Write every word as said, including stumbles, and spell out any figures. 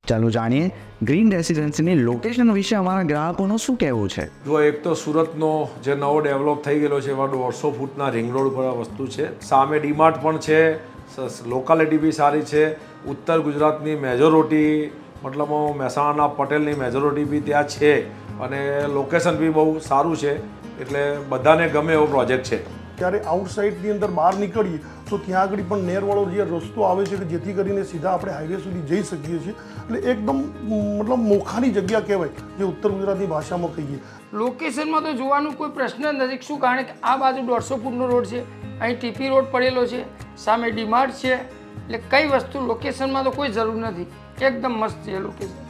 ચાલો જાણીએ green રેસિડેન્સીની location વિશે અમારા ગ્રાહકોનું શું કહેવું છે। જો એક તો સુરતનો જે નવો ડેવલપ થઈ ગયેલો છે એમાં દોઢસો ફૂટના રિંગ રોડ પર આ વસ્તુ છે, સામે ડીમાર્ટ પણ છે, લોકાલિટી બી સારી છે, ઉત્તર ગુજરાતની મેજોરિટી મતલબ મહેસાણાના પટેલની મેજોરિટી બી ત્યાં છે અને લોકેશન બી બહુ સારું છે, એટલે બધાને ગમે એવો પ્રોજેક્ટ છે। ત્યારે આઉટસાઇડની અંદર બહાર નીકળીએ તો ત્યાં આગળ પણ નેરવાળો જે રસ્તો આવે છે કે જેથી કરીને સીધા આપણે હાઈવે સુધી જઈ શકીએ છીએ, એટલે એકદમ મતલબ મોખાની જગ્યા કહેવાય જે ઉત્તર ગુજરાતી ભાષામાં કહીએ। લોકેશનમાં તો જોવાનું કોઈ પ્રશ્ન જ નથી, શું કારણ કે આ બાજુ દોઢસો ફૂટનો રોડ છે, અહીં ટીપી રોડ પડેલો છે, સામે ડીમાર્ટ છે, એટલે કઈ વસ્તુ લોકેશનમાં તો કોઈ જરૂર નથી, એકદમ મસ્ત છે લોકેશન।